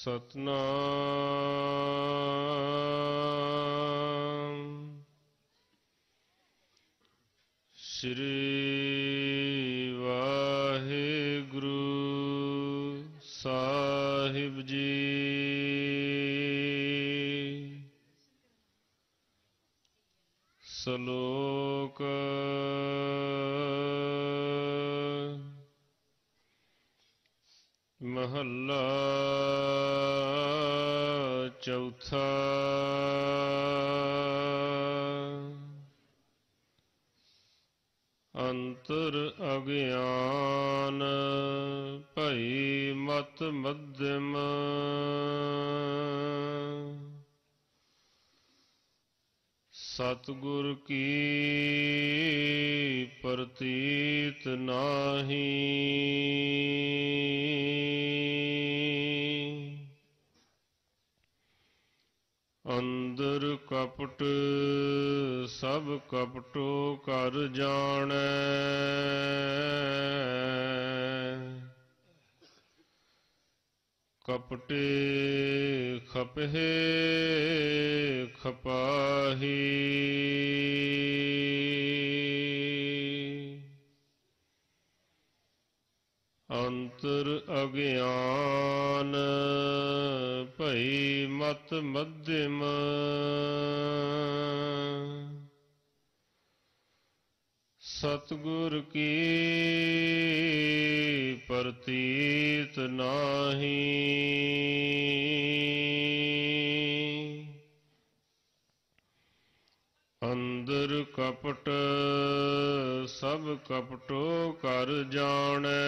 ਸਤਨਾਮ ਸ੍ਰੀ ਵਾਹਿਗੁਰੂ ਸਾਹਿਬ ਜੀ। ਸ਼ਲੋਕ ਮਹੱਲਾ ਚੌਥਾ। ਅੰਤਰ ਅਗਿਆਨ ਭਈ ਮਤ ਮਧਿਮ, ਸਤਿਗੁਰ ਕੀ ਪ੍ਰਤੀਤ ਨਾਹੀ। ਅੰਦਰ ਕਪਟ ਸਭ ਕਪਟੋ ਕਰ ਜਾਣੈ, ਕਪਟੇ ਖਪਹਿ ਖਪਾਹੀ। ਅੰਤਰ ਅਗਿਆਨ ਭਈ ਮਤ ਮਧਿਮ, ਸਤਿਗੁਰ ਕੀ ਪ੍ਰਤੀਤ ਨਾਹੀ। ਅੰਦਰ ਕਪਟ ਸਭ ਕਪਟੋ ਕਰ ਜਾਣੈ,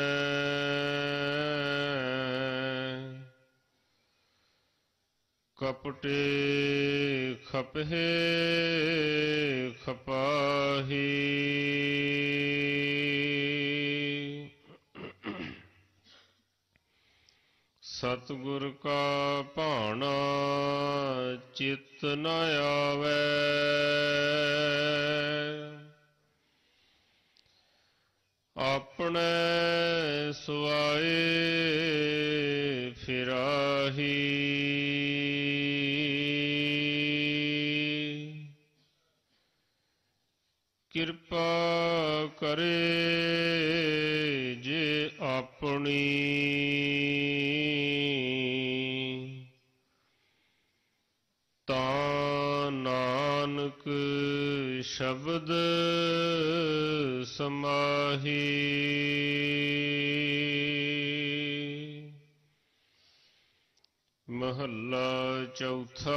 ਕਪਟੇ ਖਪਹਿ ਖਪਾਹੀ। ਸਤਿਗੁਰ ਕਾ ਭਾਣਾ ਚਿੱਤ ਨ ਆਵੈ, ਆਪਣੇ ਸੁਆਏ ਫਿਰਾਹੀ। ਕਿਰਪਾ ਕਰੇ ਜੇ ਆਪਣੀ, ਤਾਂ ਨਾਨਕ ਸ਼ਬਦ ਸਮਾਹੀ। ਮਹੱਲਾ ਚੌਥਾ।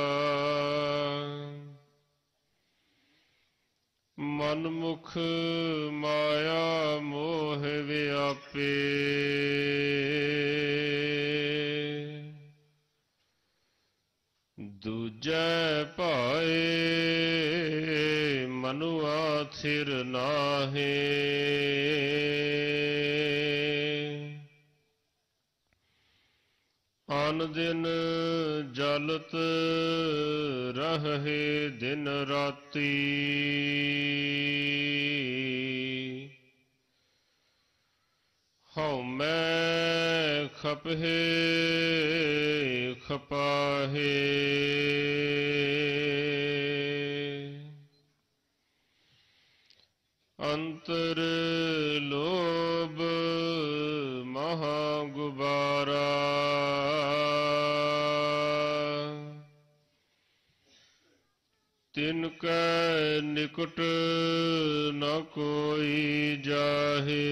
ਮਨ ਮੁਖ ਮਾਇਆ ਮੋਹ ਵਿਆਪੇ, ਦੂਜੈ ਭਾਏ ਮਨੁਆ ਥਿਰ ਨਾਹੇ। ਅਨ ਦਿਨ ਜਲਤ ਰਹੇ ਦਿਨ ਰਾਤੀ, ਹਉਮੈ ਖਪਹਿ ਖਪਾਹੇ। ਅੰਤਰ ਲੋਭ ਮਹਾ ਗੁਬਾਰਾ, ਤਿਨ ਕੈ ਨਿਕਟ ਨ ਕੋਈ ਜਾਹੇ।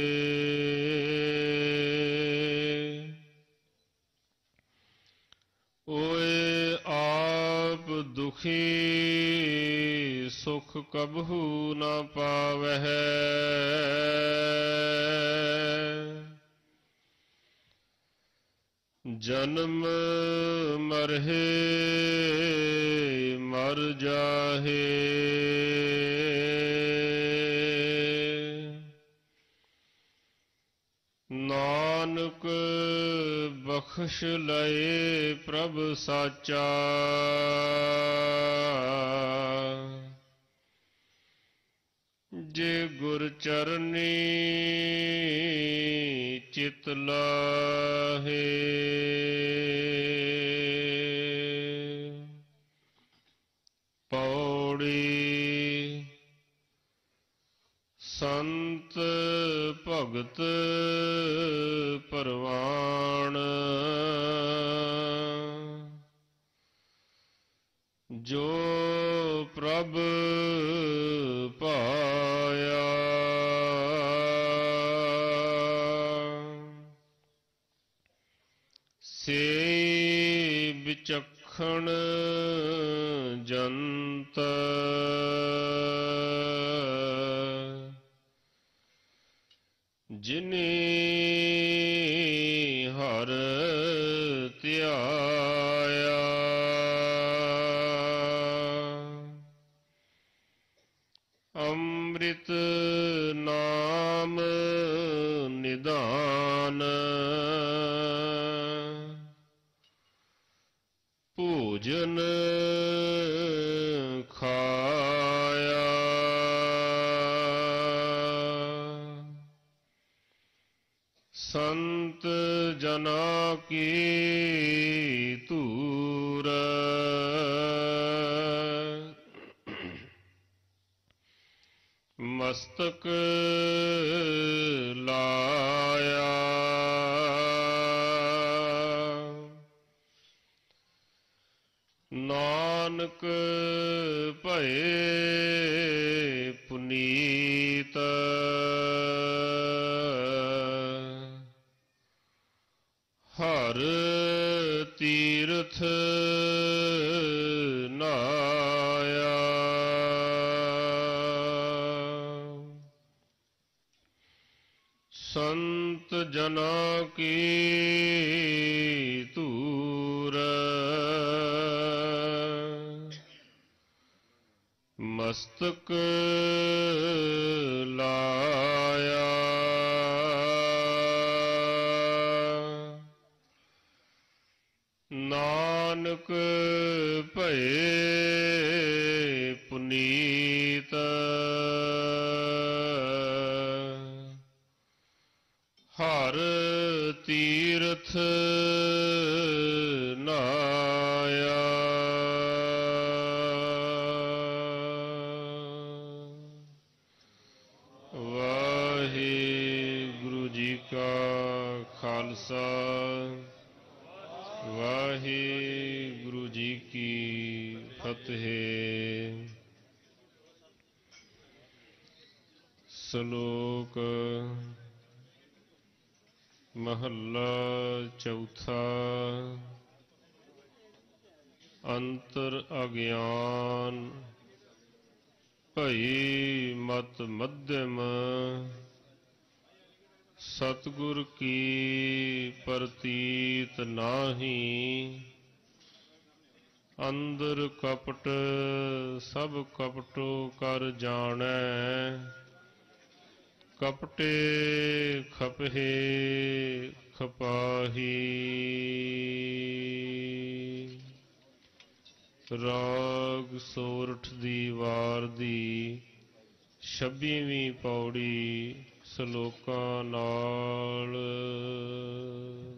ਓਏ ਆਪ ਦੁਖੀ ਸੁਖ ਕਬਹੂ ਨ ਪਾਵਹਿ, ਜਨਮ ਮਰਹਿ ਮਰ ਜਾਹੇ। ਨਾਨਕ ਬਖਸ਼ ਲਏ ਪ੍ਰਭ ਸਾਚਾ, ਜੇ ਗੁਰ ਚਰਨੀ ਚਿਤ ਲਾਹੇ। ਭਗਤ ਪਰਵਾਣ ਜੋ ਪ੍ਰਭ ਪਾਇਆ ਸੇ ਵਿਚਖਣ ਜੰਤ ਜਿਨੇ ਹਰ ਧਿਆਇਆ ਅੰਮ੍ਰਿਤ ਨਾਮ ਨਿਦਾਨ ਭੋਜਨ ਖਾਇਆ ਸੰਤ ਜਨਾ ਕੀ ਧੂਰ ਮਸਤਕ ਲਾਇਆ ਨਾਨਕ ਭਏ ਪੁਨੀਤ ਹਰ ਤੀਰਥ ਨਾਇਆ ਸੰਤ ਜਨਾ ਕੀ ਧੂਰ ਮਸਤਕ ਲਾਇਆ ਨਾਨਕ ਭਏ ਪੁਨੀਤ ਹਰ ਤੀਰਥ ਨਾਇਆ ਵਾਹਿਗੁਰੂ ਜੀ ਕਾ ਖਾਲਸਾ ਵਾਹਿਗੁਰੂ ਜੀ ਕੀ ਫਤਿਹ। ਸ਼ਲੋਕ ਮਹੱਲਾ ਚੌਥਾ। ਅੰਤਰ ਅਗਿਆਨ ਭਈ ਮਤ ਮੱਧਮ ਸਤਿਗੁਰ ਕੀ ਪ੍ਰਤੀਤ ਨਾਹੀ ਅੰਦਰ ਕਪਟ ਸਭ ਕਪਟੋ ਕਰ ਜਾਣੈ ਕਪਟੇ ਖਪਹੇ ਖਪਾਹੀ। ਰਾਗ ਸੋਰਠ ਦੀ ਵਾਰ ਦੀ 26ਵੀਂ ਪੌੜੀ ਸ਼ਲੋਕਾਂ ਨਾਲ।